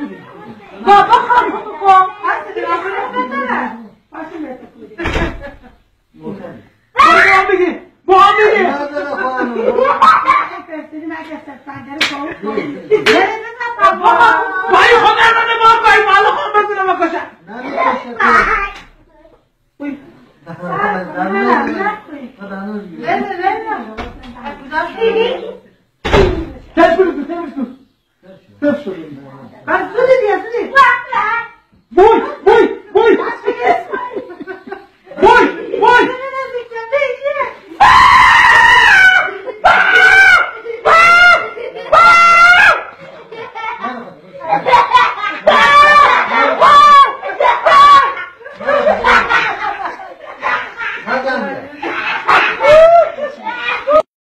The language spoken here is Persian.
بابا خواهی بکن هستی دیگه بزنه باشی بهت با هم بگی با هم بگی فرستیدی مگه سفنگره با اون بایی خود ارمانه با بایی مالا خود بزنه بکشن بوی